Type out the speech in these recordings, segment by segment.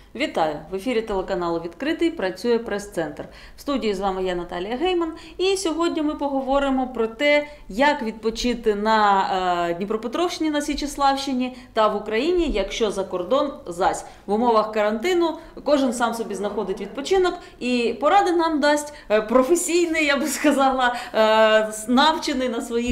Вітаю! В ефірі телеканалу «Відкритий» працює прес-центр. В студії з вами я, Наталія Гейман. І сьогодні ми поговоримо про те, як відпочити на Дніпропетровщині, на Січеславщині та в Україні, якщо за кордон зась. В умовах карантину кожен сам собі знаходить відпочинок і поради нам дасть професійний, я би сказала, навчений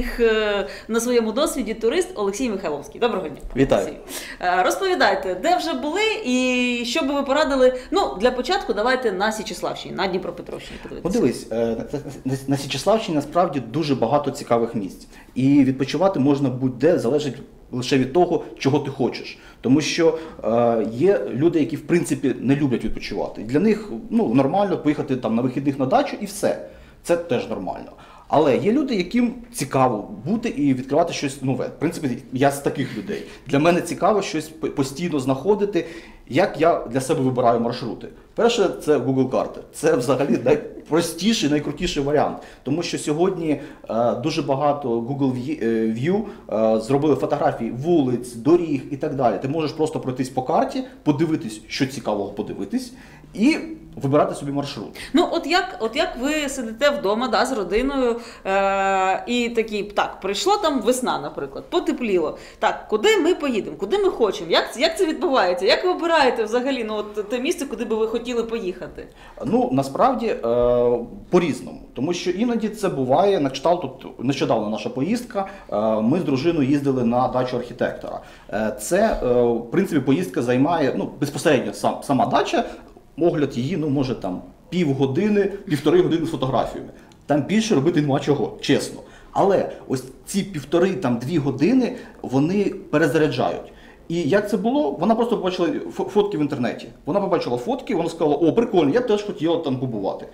на своєму досвіді турист Олексій Михайловський. Доброго дня! Вітаю! Олексій. Розповідайте, де вже були і що би ви порадили? Ну, для початку давайте на Січеславщині, на Дніпропетровщині подивитися. Подивись, на Січеславщині насправді дуже багато цікавих місць. І відпочивати можна будь-де, залежить лише від того, чого ти хочеш. Тому що є люди, які в принципі не люблять відпочивати. Для них нормально поїхати там на вихідних на дачу і все. Це теж нормально. Але є люди, яким цікаво бути і відкривати щось нове. В принципі, я з таких людей. Для мене цікаво щось постійно знаходити, як я для себе вибираю маршрути. Перше, це Google карти. Це взагалі найпростіший, найкрутіший варіант. Тому що сьогодні дуже багато Google View зробили фотографії вулиць, доріг і так далі. Ти можеш просто пройтись по карті, подивитись, що цікавого подивитись, і вибирати собі маршрут. Ну, от як ви сидите вдома, з родиною, і такі, так, прийшло там весна, наприклад, потепліло. Так, куди ми поїдемо, куди ми хочемо, як це відбувається? Як ви обираєте взагалі те місце, куди би ви хотіли поїхати? Ну, насправді, по-різному. Тому що іноді це буває, на кшталт, тут нещодавно наша поїздка, ми з дружиною їздили на дачу архітектора. Це, в принципі, поїздка займає, безпосередньо сама дача, огляд її, може там півгодини, півтори години з фотографіями. Там більше робити нема чого, чесно. Але ось ці півтори-дві години, вони перезаряджають. І як це було? Вона просто побачила фотки в інтернеті. Вона побачила фотки, вона сказала: о, прикольно, я теж хотіла там побувати.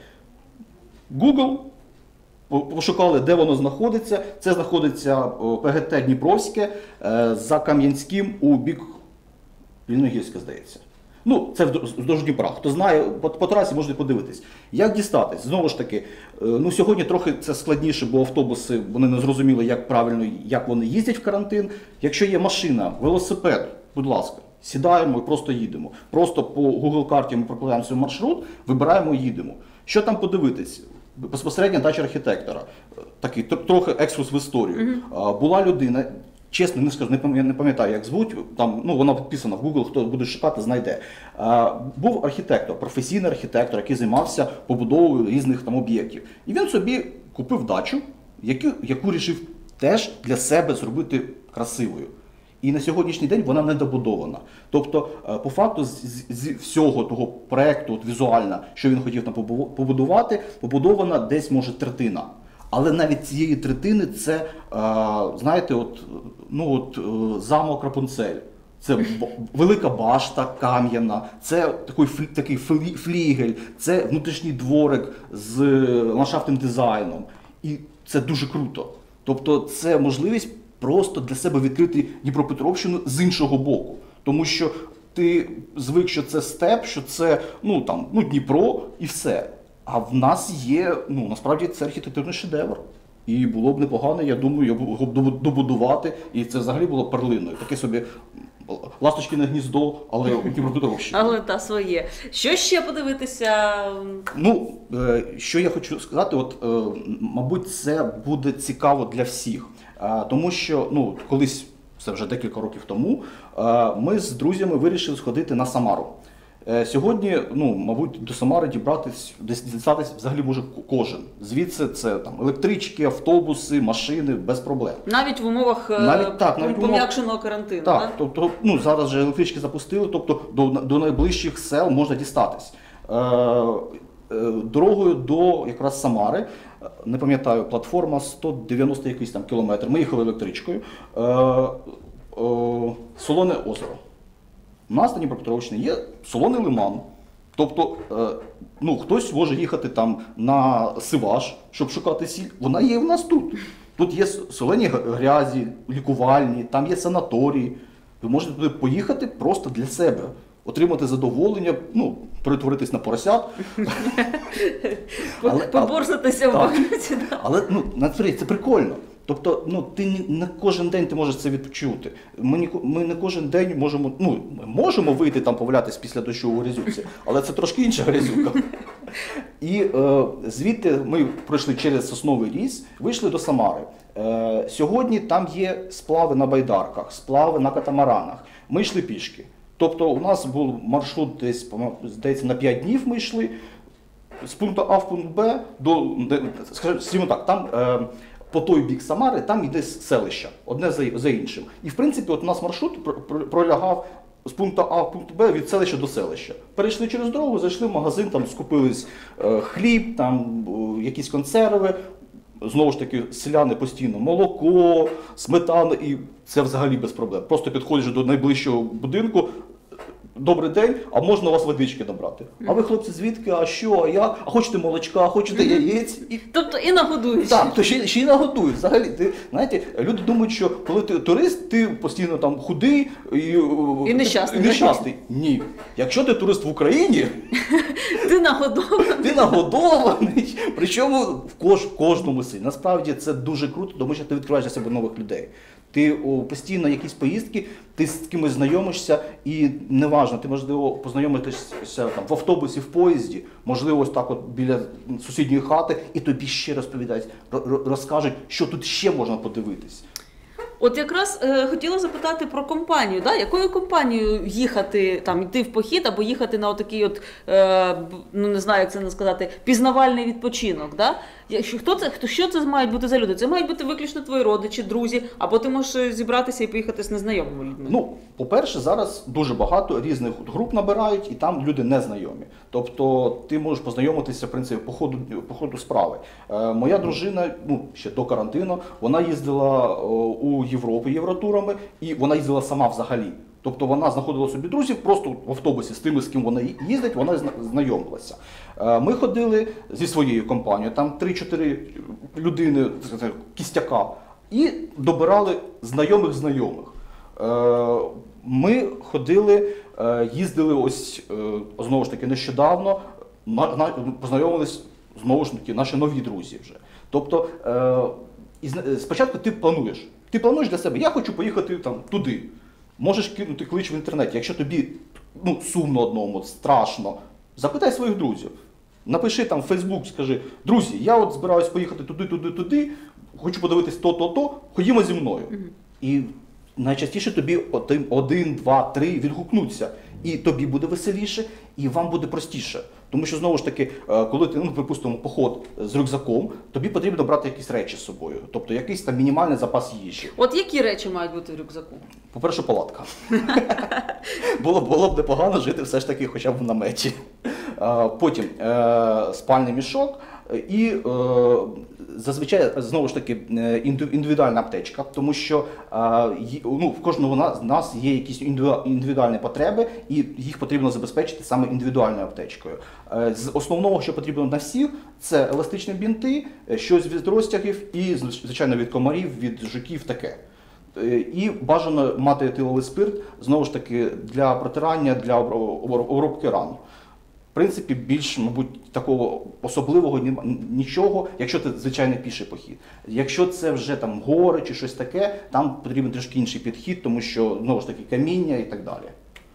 Google, пошукали, де воно знаходиться. Це знаходиться ПГТ Дніпровське, за Кам'янським, у бік Вільногірська, здається. Це вздовж Дніпра. Хто знає, по трасі можете подивитись. Як дістатись? Знову ж таки, сьогодні трохи це складніше, бо автобуси, вони не зрозуміли, як правильно, як вони їздять в карантин. Якщо є машина, велосипед, будь ласка, сідаємо і просто їдемо. Просто по Google карті ми прокладаємо свій маршрут, вибираємо і їдемо. Що там подивитись? Безпосередньо дача архітектора. Такий трохи екскурс в історію. Була людина, чесно, не скажу, не пам'ятаю, як звуть, там, вона підписана в Google, хто буде шукати, знайде. Був архітектор, професійний архітектор, який займався побудовою різних там об'єктів. І він собі купив дачу, яку вирішив теж для себе зробити красивою. І на сьогоднішній день вона недобудована. Тобто, по факту, з всього того проєкту візуально, що він хотів там побудувати, побудована десь, може, третина. Але навіть цієї третини це, знаєте, замок Рапунцель. Це велика башта кам'яна, це такий флігель, це внутрішній дворик з ландшафтним дизайном. І це дуже круто. Тобто це можливість просто для себе відкрити Дніпропетровщину з іншого боку. Тому що ти звик, що це степ, що це Дніпро і все. А в нас є, насправді, це архітектурний шедевр. І було б непогано, я думаю, його добудувати. І це взагалі було перлиною. Таке собі ласточкине гніздо, але у Дніпропетровщині. Але своє. Що ще подивитися? Що я хочу сказати, мабуть, це буде цікаво для всіх. Тому що, колись, це вже декілька років тому, ми з друзями вирішили сходити на Самару. Сьогодні, мабуть, до Самари дістатись взагалі може кожен. Звідси це електрички, автобуси, машини, без проблем. Навіть в умовах пом'якшеного карантину. Так, тобто, зараз вже електрички запустили, тобто до найближчих сел можна дістатись. Дорогою до якраз Самари, не пам'ятаю, платформа 190 якийсь там кілометр, ми їхали електричкою, Солоне озеро. У нас на Дніпропетровщині є Солоний лиман. Тобто, хтось може їхати там на Сиваш, щоб шукати сіль. Вона є в нас тут. Тут є солені грязі, лікувальні, там є санаторії. Ви можете туди поїхати просто для себе. Отримати задоволення, перетворитись на поросят. Поборсатися в багаті. Але, це прикольно. Тобто, ну, не кожен день ти можеш це відчути. Ми не кожен день можемо, ну, ми можемо вийти там повалятись після дощу у грязюці, але це трошки інша грязюка. І звідти ми пройшли через Сосновий ліс, вийшли до Самари. Сьогодні там є сплави на байдарках, сплави на катамаранах. Ми йшли пішки. Тобто у нас був маршрут десь, здається, на 5 днів ми йшли з пункту А в пункт Б скажімо так, там по той бік Самари, там йде селище, одне за іншим. І в принципі от у нас маршрут пролягав з пункту А в пункт Б від селища до селища. Перейшли через дорогу, зайшли в магазин, там скупились хліб, там якісь консерви. Знову ж таки, селяни постійно молоко, сметана, і це взагалі без проблем. Просто підходиш до найближчого будинку, добрий день, а можна у вас водички набрати? А ви, хлопці, звідки, а що, а як? А хочете молочка, а хочете яєць? Тобто і нагодують. Так, то ще й нагодують. Взагалі, знаєте, люди думають, що коли ти турист, ти постійно там худий і нещасний. Ні. Якщо ти турист в Україні, ти нагодований. Ти нагодований. Причому в кожному селі. Насправді це дуже круто, тому що ти відкриваєш для себе нових людей. Ти постійно якісь поїздки, ти з кимось знайомишся, і неважно, ти можливо познайомитися там в автобусі, в поїзді, можливо, ось так от біля сусідньої хати, і тобі ще розповідають, розкажуть, що тут ще можна подивитись. От якраз хотіла запитати про компанію, да? Якою компанією їхати, там, йти в похід або їхати на отакий от, ну не знаю, як це сказати, пізнавальний відпочинок, да? Що це мають бути за люди? Це мають бути виключно твої родичі, друзі, або ти можеш зібратися і поїхати з незнайомими людьми? Ну, по-перше, зараз дуже багато різних груп набирають, і там люди незнайомі. Тобто ти можеш познайомитися, в принципі, по ходу справи. Моя дружина, ну, ще до карантину, вона їздила у Європу євротурами, і вона їздила сама взагалі. Тобто вона знаходила собі друзів просто в автобусі з тими, з ким вона їздить, вона знайомилася. Ми ходили зі своєю компанією, там 3-4 людини, кістяка, і добирали знайомих. Ми ходили, їздили ось, знову ж таки, нещодавно, познайомились, знову ж таки, наші нові друзі вже. Тобто, спочатку ти плануєш для себе, я хочу поїхати там туди. Можеш кинути клич в інтернеті, якщо тобі сумно одному, страшно, запитай своїх друзів. Напиши там в Фейсбук, скажи, друзі, я от збираюсь поїхати туди, хочу подивитись то, ходімо зі мною. І найчастіше тобі 1, 2, 3 відгукнуться. І тобі буде веселіше, і вам буде простіше. Тому що, знову ж таки, коли ти, припустимо, поход з рюкзаком, тобі потрібно брати якісь речі з собою. Тобто якийсь там мінімальний запас їжі. От які речі мають бути в рюкзаку? По-перше, палатка. Було б непогано жити все ж таки хоча б в наметі. Потім спальний мішок і зазвичай, знову ж таки, індивідуальна аптечка, тому що в кожного з нас є якісь індивідуальні потреби, і їх потрібно забезпечити саме індивідуальною аптечкою. З основного, що потрібно на всіх, це еластичні бінти, щось від розтягів і, звичайно, від комарів, від жуків, таке. І бажано мати етиловий спирт, знову ж таки, для протирання, для обробки ран. В принципі, більш, мабуть, такого особливого нічого, якщо це звичайний піший похід. Якщо це вже там гори чи щось таке, там потрібен трішки інший підхід, тому що, знову ж таки, каміння і так далі.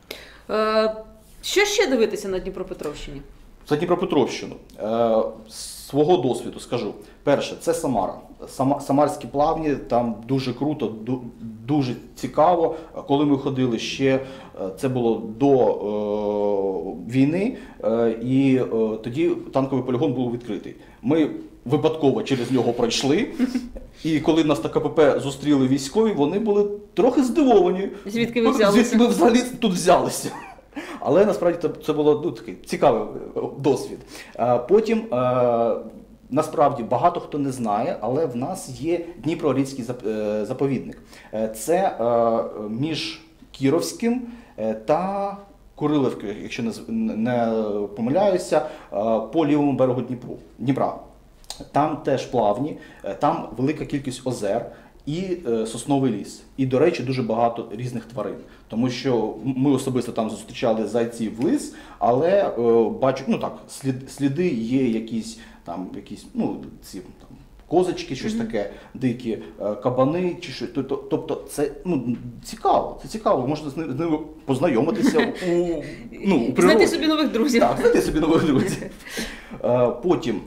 Що ще дивитися на Дніпропетровщині? За Дніпропетровщину. Свого досвіду скажу. Перше, це Самара. Самарські плавні, там дуже круто, дуже цікаво. Коли ми ходили ще, це було до війни, і тоді танковий полігон був відкритий. Ми випадково через нього пройшли, і коли нас на КПП зустріли військові, вони були трохи здивовані. Звідки ви взялися? Звідки ми взагалі тут взялися. Але насправді це було такий цікавий досвід. Потім, насправді, багато хто не знає, але в нас є Дніпро-Рідський заповідник. Це між Кіровським та Курилівкою, якщо не помиляюся, по лівому берегу Дніпра. Там теж плавні, там велика кількість озер і сосновий ліс. І, до речі, дуже багато різних тварин. Тому що ми особисто там зустрічали зайців, лис, але бачу, сліди є якісь, ці козочки, щось таке, дикі кабани, чи щось. Тобто це цікаво, це цікаво, можна з ними познайомитися у природі. Знайти собі нових друзів. Так, знайти собі нових друзів. Потім,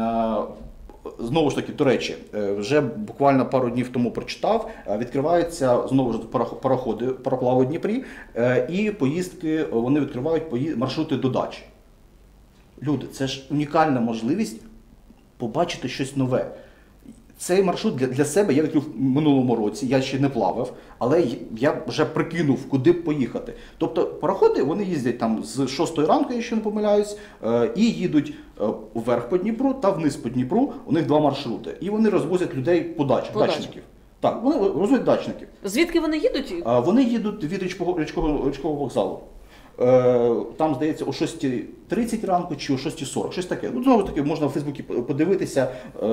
знову ж таки, до речі, вже буквально пару днів тому прочитав, відкриваються знову ж пароходи, пароплави у Дніпрі, і поїздки, вони відкривають маршрути до дачі. Люди, це ж унікальна можливість побачити щось нове. Цей маршрут для себе я відкрив в минулому році, я ще не плавав, але я вже прикинув, куди б поїхати. Тобто пароходи, вони їздять там з 6 ранку, якщо не помиляюсь, і їдуть вверх по Дніпру та вниз по Дніпру, у них 2 маршрути. І вони розвозять людей по дачників. Так, вони розвозять дачників. Звідки вони їдуть? Вони їдуть від річкового вокзалу. Там, здається, о 6:30 ранку чи о 6:40, щось таке. Знову таки, можна в Фейсбуці подивитися,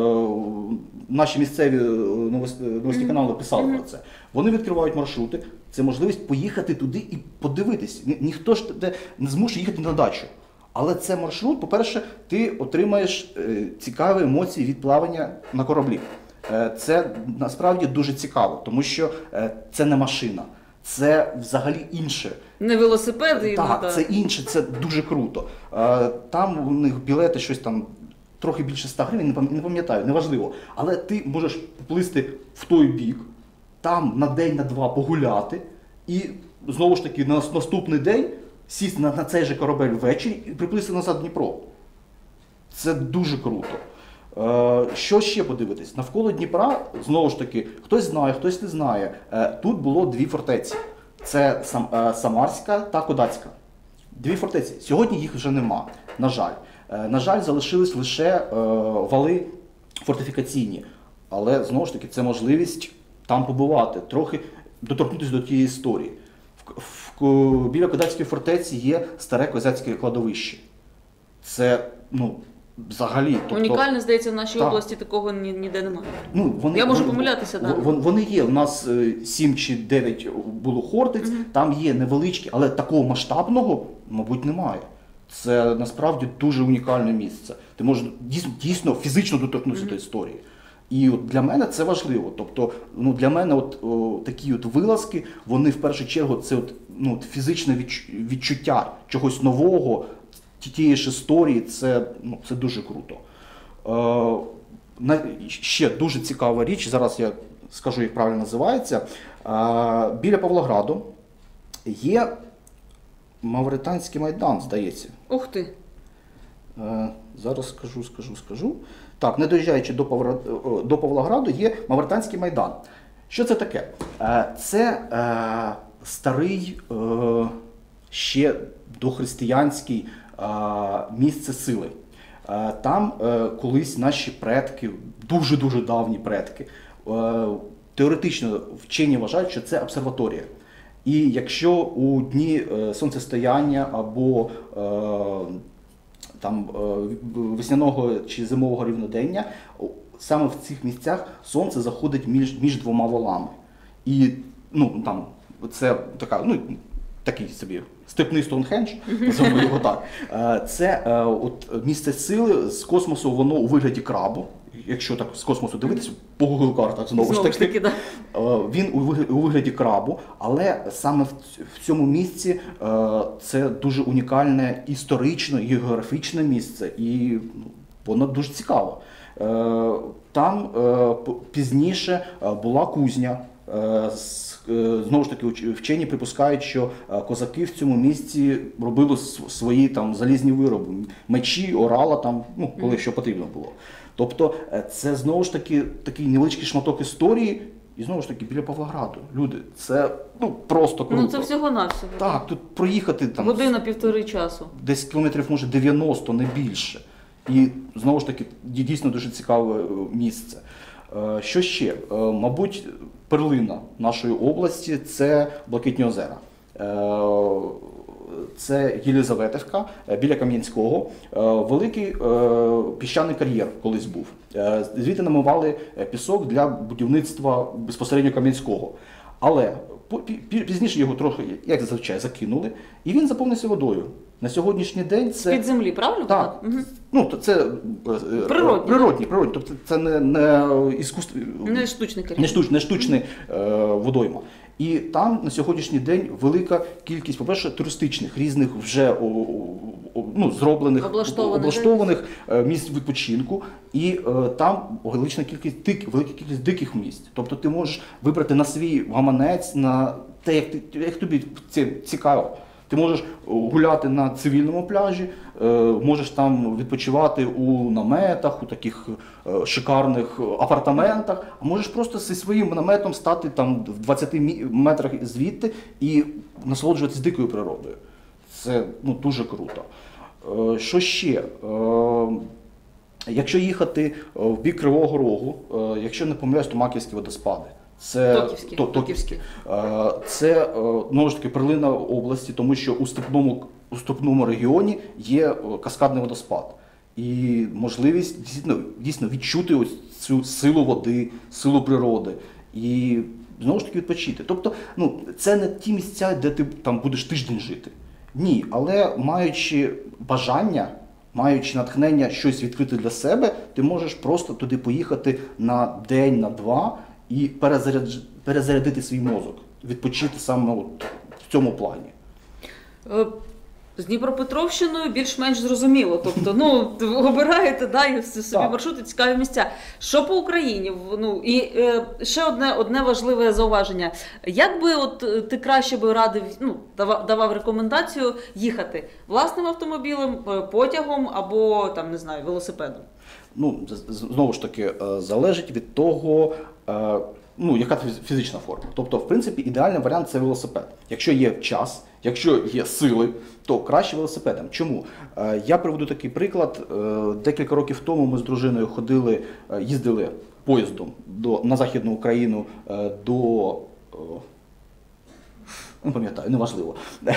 наші місцеві новості канали писали про це. Вони відкривають маршрути, це можливість поїхати туди і подивитись. Ніхто ж не змушує їхати на дачу. Але це маршрут, по-перше, ти отримаєш цікаві емоції від плавання на кораблі. Це насправді дуже цікаво, тому що це не машина. Це взагалі інше. Не велосипед. Так, це інше, це дуже круто. Там у них білети щось там трохи більше 100 гривень, не пам'ятаю, неважливо. Але ти можеш поплисти в той бік, там на день, на 2 погуляти, і знову ж таки на наступний день сісти на цей же корабель ввечері і приплисти назад в Дніпро. Це дуже круто. Що ще подивитись? Навколо Дніпра, знову ж таки, хтось знає, хтось не знає, тут було 2 фортеці. Це Самарська та Кодацька. 2 фортеці. Сьогодні їх вже нема, на жаль. На жаль, залишились лише вали фортифікаційні. Але, знову ж таки, це можливість там побувати, трохи доторкнутися до тієї історії. Біля Кодацької фортеці є старе козацьке кладовище. Це, взагалі. Унікально, здається, в нашій області такого ніде немає. Я можу помилятися, так. Вони є. У нас 7 чи 9 було хортиць, там є невеличкі, але такого масштабного, мабуть, немає. Це насправді дуже унікальне місце. Ти можеш дійсно фізично доторкнутися до історії. І для мене це важливо. Тобто, для мене такі вилазки, вони в першу чергу це фізичне відчуття чогось нового, тієї ж історії, це дуже круто. Ще дуже цікава річ, зараз я скажу, як правильно називається. Біля Павлограду є Мавританський майдан, здається. Ух ти! Зараз скажу. Так, не доїжджаючи до Павлограду, є Мавританський майдан. Що це таке? Це старий, ще дохристиянський місце сили. Там колись наші предки, дуже-дуже давні предки, теоретично вчені вважають, що це обсерваторія. І якщо у дні сонцестояння або весняного чи зимового рівнодення, саме в цих місцях сонце заходить між 2 валами. І це такий собі степний Стоунхендж, називаємо його так. Це місце сили з космосу, воно у вигляді крабу. Якщо так з космосу дивитися, по Google картах знову ж таки. Да. Він у вигляді крабу, але саме в цьому місці це дуже унікальне історичне і географічне місце, і воно дуже цікаво. Там пізніше була кузня. Знову ж таки, вчені припускають, що козаки в цьому місці робили свої залізні вироби, мечі, орала, коли що потрібно було. Тобто це знову ж таки такий невеличкий шматок історії, і знову ж таки біля Павлограду. Люди, це просто круто. Це всього-навсього. Так, тут проїхати година-півтори часу. Десь кілометрів, може, 90, не більше. І знову ж таки, дійсно дуже цікаве місце. Що ще? Мабуть, перлина нашої області – це Блакитні озера. Це Єлизаветівка, біля Кам'янського. Великий піщаний кар'єр колись був. Звідти намивали пісок для будівництва безпосередньо Кам'янського. Але пізніше його трохи, як зазвичай, закинули, і він заповнився водою. На сьогоднішній день це... Під землі, правильно? Так. Угу. Ну, то це Природні. природні. Тобто це не Не штучний керівник. не штучний водойма. І там на сьогоднішній день велика кількість, по-перше, туристичних, різних вже зроблених, облаштованих місць відпочинку. І там велика кількість диких місць. Тобто ти можеш вибрати на свій гаманець, на те, як тобі це цікаво. Ти можеш гуляти на цивільному пляжі, можеш там відпочивати у наметах, у таких шикарних апартаментах, а можеш просто зі своїм наметом стати там в 20 метрах звідти і насолоджуватися дикою природою. Це дуже круто. Що ще? Якщо їхати в бік Кривого Рогу, якщо не помиляюсь, то Маківські водоспади. Це Токівські. Це, знову ж таки, перлина області, тому що у степному регіоні є каскадний водоспад. І можливість дійсно відчути ось цю силу води, силу природи і, знову ж таки, відпочити. Тобто, це не ті місця, де ти там будеш тиждень жити. Ні, але маючи бажання, маючи натхнення щось відкрити для себе, ти можеш просто туди поїхати на день, на два, і перезарядити свій мозок, відпочити саме в цьому плані. З Дніпропетровщиною більш-менш зрозуміло. Тобто, обираєте, і собі маршрути, цікаві місця. Що по Україні? І ще одне важливе зауваження. Як би ти краще би радив, давав рекомендацію їхати власним автомобілем, потягом або, там, не знаю, велосипедом? Знову ж таки, залежить від того, яка фізична форма. Тобто, в принципі, ідеальний варіант – це велосипед. Якщо є час, якщо є сили, то краще велосипедом. Чому? Я приведу такий приклад. Декілька років тому ми з дружиною їздили поїздом на Західну Україну до... Не пам'ятаю, неважливо.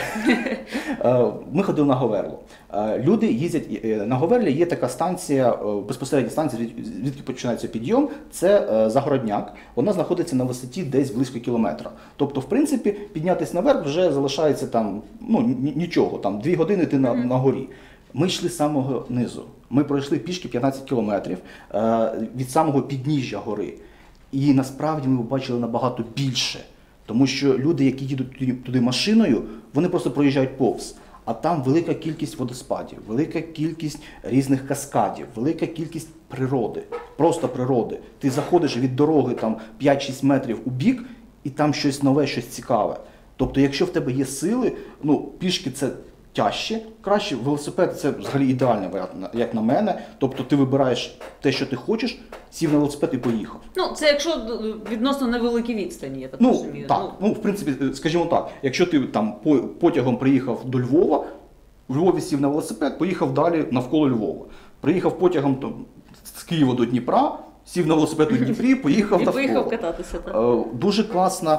Ми ходили на Говерлу. Люди їздять, на Говерлі є така станція, безпосередня станція, звідки починається підйом, це Загородняк. Вона знаходиться на висоті десь близько кілометра. Тобто, в принципі, піднятися наверх вже залишається там, нічого, там 2 години ти на горі. Ми йшли з самого низу. Ми пройшли пішки 15 кілометрів від самого підніжжя гори. І насправді ми побачили набагато більше. Тому що люди, які їдуть туди машиною, вони просто проїжджають повз. А там велика кількість водоспадів, велика кількість різних каскадів, велика кількість природи, просто природи. Ти заходиш від дороги там 5-6 метрів у бік, і там щось нове, щось цікаве. Тобто, якщо в тебе є сили, пішки це тяжче, краще велосипед це взагалі ідеальний варіант, як на мене. Тобто ти вибираєш те, що ти хочеш, сів на велосипед і поїхав. Це якщо відносно невеликі відстані, я так розумію. В принципі, скажімо так, якщо ти там потягом приїхав до Львова, в Львові сів на велосипед, поїхав далі навколо Львова. Приїхав потягом з Києва до Дніпра, сів на велосипед у Дніпрі, поїхав навколо. І поїхав кататися. Дуже класно.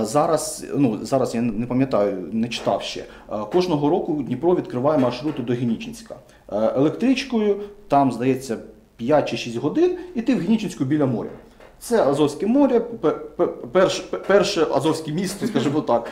Зараз я не пам'ятаю, не читав ще. Кожного року Дніпро відкриває маршрути до Генічинська. Електричкою, там, здається, 5 чи 6 годин, і ти в Генічинську біля моря. Це Азовське море, перше Азовське місто, скажімо так,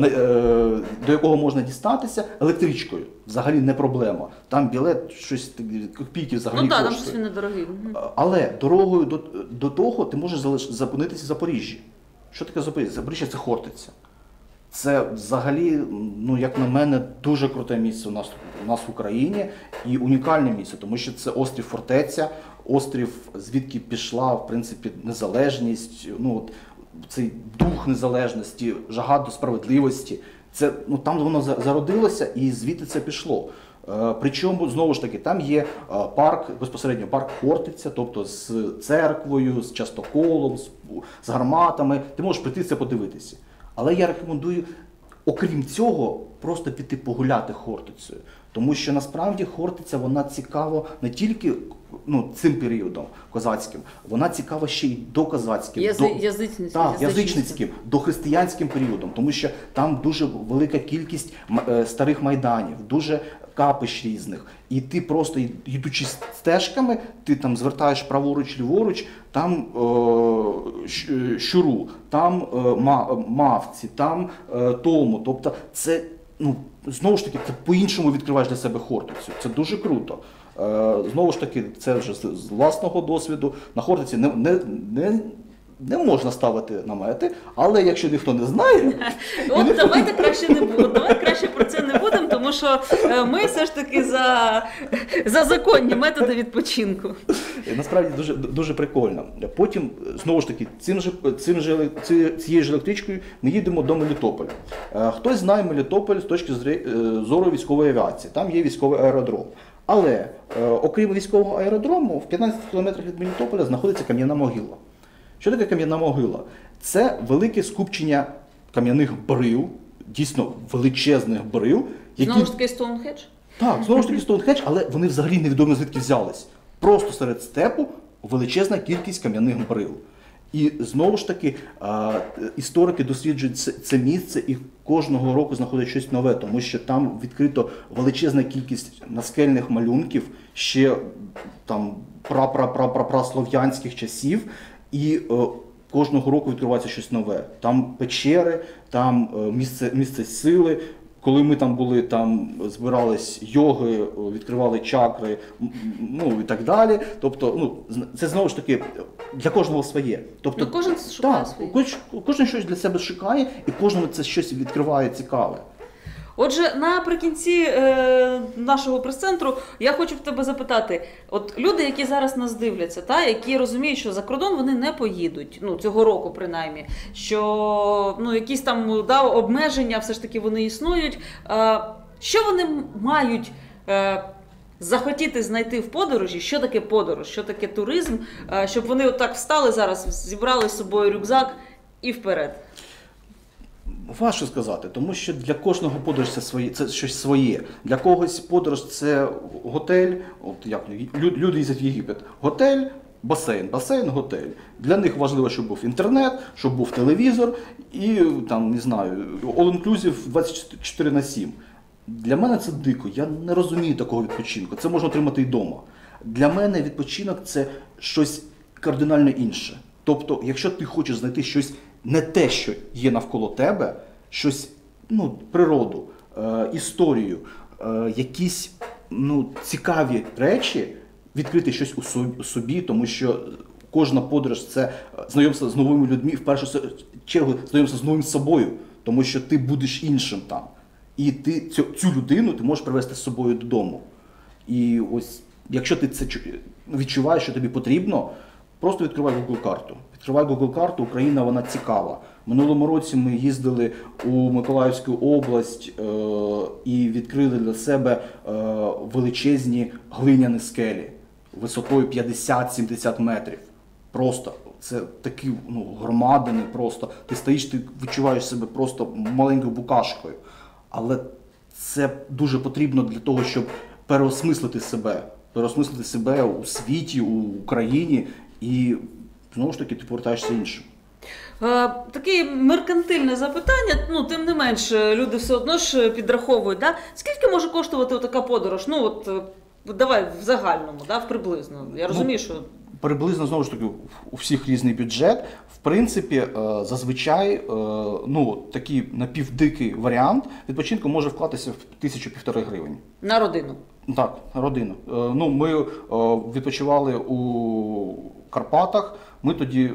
до якого можна дістатися електричкою. Взагалі не проблема. Там білет щось копійки взагалі коштує. Там щось недорогий. Але дорогою до того ти можеш зупинитися в Запоріжжі. Що таке Запоріжжя? Запоріжжя – це Хортиця. Це взагалі, як на мене, дуже круте місце у нас в Україні і унікальне місце, тому що це острів-фортеця, острів, звідки пішла, в принципі, незалежність, цей дух незалежності, жага до справедливості. Це, там воно зародилося і звідти це пішло. Причому, знову ж таки, там є парк, безпосередньо парк Хортиця, тобто з церквою, з частоколом, з гарматами. Ти можеш прийти це подивитися. Але я рекомендую, окрім цього, просто піти погуляти Хортицею. Тому що насправді Хортиця, вона цікава не тільки цим періодом козацьким, вона цікава ще й докозацьким, язичницьким, дохристиянським періодом. Тому що там дуже велика кількість старих майданів, дуже капищ різних. І ти просто, йдучи стежками, ти там звертаєш праворуч, ліворуч, там щуру, там мавці, там тому. Тобто це знову ж таки, ти по-іншому відкриваєш для себе Хортицю. Це дуже круто. Знову ж таки, це вже з власного досвіду. На Хортиці не можна ставити намети, але якщо ніхто не знає... От давайте краще не будемо, давайте краще про це не будемо, тому що ми все ж таки за законні методи відпочинку. Насправді дуже прикольно. Потім, знову ж таки, цією ж електричкою ми їдемо до Мелітополя. Хтось знає Мелітополь з точки зору військової авіації, там є військовий аеродром. Але окрім військового аеродрому, в 15 кілометрах від Мелітополя знаходиться Кам'яна могила. Що таке Кам'яна могила? Це велике скупчення кам'яних брил, дійсно величезних брил. Знову ж таки Стоунхендж? Так, знову ж таки Стоунхендж, але вони взагалі невідомо звідки взялись. Просто серед степу величезна кількість кам'яних брил. І знову ж таки історики досліджують це місце і кожного року знаходять щось нове, тому що там відкрито величезна кількість наскельних малюнків ще там праслов'янських часів. І кожного року відкривається щось нове. Там печери, там місце сили. Коли ми там були, там збирались йоги, відкривали чакри, ну і так далі. Тобто, це знову ж таки для кожного своє. Тобто, кожен шукає своє. Кожен щось для себе шукає, і кожному це щось відкриває цікаве. Отже, наприкінці нашого прес-центру я хочу в тебе запитати, от люди, які зараз нас дивляться, які розуміють, що за кордон вони не поїдуть, цього року принаймні, що якісь там обмеження все ж таки вони існують, що вони мають захотіти знайти в подорожі, що таке подорож, що таке туризм, щоб вони отак встали зараз, зібрали з собою рюкзак і вперед? Важко сказати, тому що для кожного подорож це щось своє. Для когось подорож це готель, люди їздять в Єгипет. Готель, басейн, готель. Для них важливо, щоб був інтернет, щоб був телевізор і там, не знаю, all-inclusive 24/7. Для мене це дико, я не розумію такого відпочинку. Це можна отримати і вдома. Для мене відпочинок це щось кардинально інше. Тобто, якщо ти хочеш знайти щось не те, що є навколо тебе, щось, природу, історію, якісь цікаві речі, відкрити щось у собі, тому що кожна подорож – це знайомство з новими людьми, в першу чергу знайомство з новим собою, тому що ти будеш іншим там. І ти цю людину ти можеш привезти з собою додому. І ось, якщо ти це відчуваєш, що тобі потрібно, просто відкривай Google-карту. Відкривай Google-карту, Україна, вона цікава. Минулому році ми їздили у Миколаївську область і відкрили для себе величезні глиняні скелі висотою 50-70 метрів. Просто це такі громадини просто. Ти стоїш, ти відчуваєш себе просто маленькою букашкою. Але це дуже потрібно для того, щоб переосмислити себе у світі, у Україні. І, знову ж таки, ти повертаєшся іншим. Таке меркантильне запитання, тим не менш, люди все одно ж підраховують, скільки може коштувати така подорож? Давай в загальному, в приблизно. Я розумію, що... Приблизно, знову ж таки, у всіх різний бюджет. В принципі, зазвичай, такий напівдикий варіант відпочинку може вклатися в 1000-1500 гривень. На родину? Так, на родину. Ми відпочивали у Карпатах, ми тоді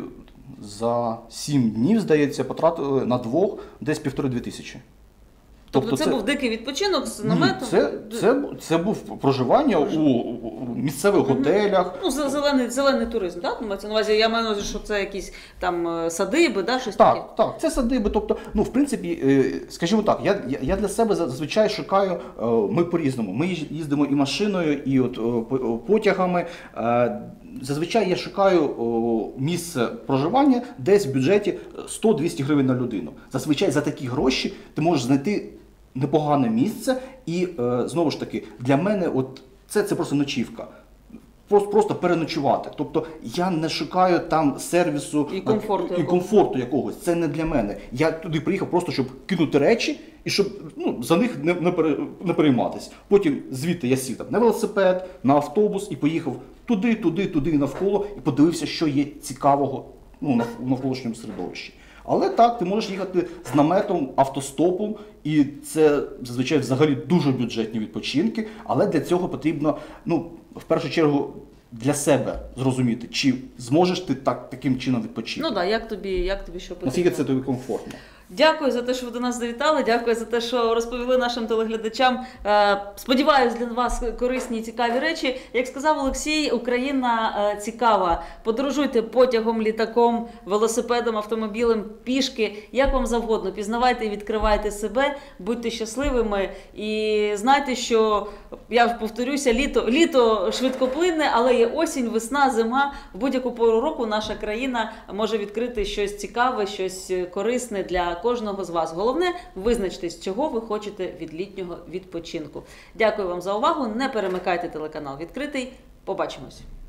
за 7 днів, здається, потратили на двох десь 1500-2000. Тобто це був дикий відпочинок з наметом? Це був проживання у місцевих готелях. Зелений туризм, так? На увазі, я маю на увазі, що це якісь там садиби, щось таке? Так, це садиби. Тобто, в принципі, скажімо так, я для себе зазвичай шукаю, ми по-різному. Ми їздимо і машиною, і потягами. Зазвичай я шукаю місце проживання десь в бюджеті 100-200 гривень на людину. Зазвичай за такі гроші ти можеш знайти непогане місце і, знову ж таки, для мене це просто ночівка. Просто переночувати. Тобто я не шукаю там сервісу і комфорту якогось. Це не для мене. Я туди приїхав просто, щоб кинути речі і щоб за них не перейматися. Потім звідти я сів на велосипед, на автобус і поїхав туди навколо і подивився, що є цікавого в навколишньому середовищі. Але так, ти можеш їхати з наметом, автостопом, і це зазвичай взагалі дуже бюджетні відпочинки, але для цього потрібно, ну, в першу чергу, для себе зрозуміти, чи зможеш ти таким чином відпочити. Ну так, як тобі що потрібно. Наскільки це тобі комфортно. Дякую за те, що ви до нас завітали, дякую за те, що розповіли нашим телеглядачам. Сподіваюсь, для вас корисні і цікаві речі. Як сказав Олексій, Україна цікава. Подорожуйте потягом, літаком, велосипедом, автомобілем, пішки, як вам завгодно. Пізнавайте і відкривайте себе, будьте щасливими і знайте, що, я повторюся, літо швидкоплинне, але є осінь, весна, зима. В будь-яку пору року наша країна може відкрити щось цікаве, щось корисне для кожного з вас. Головне, визначтесь, чого ви хочете від літнього відпочинку. Дякую вам за увагу. Не перемикайте телеканал «Відкритий». Побачимось.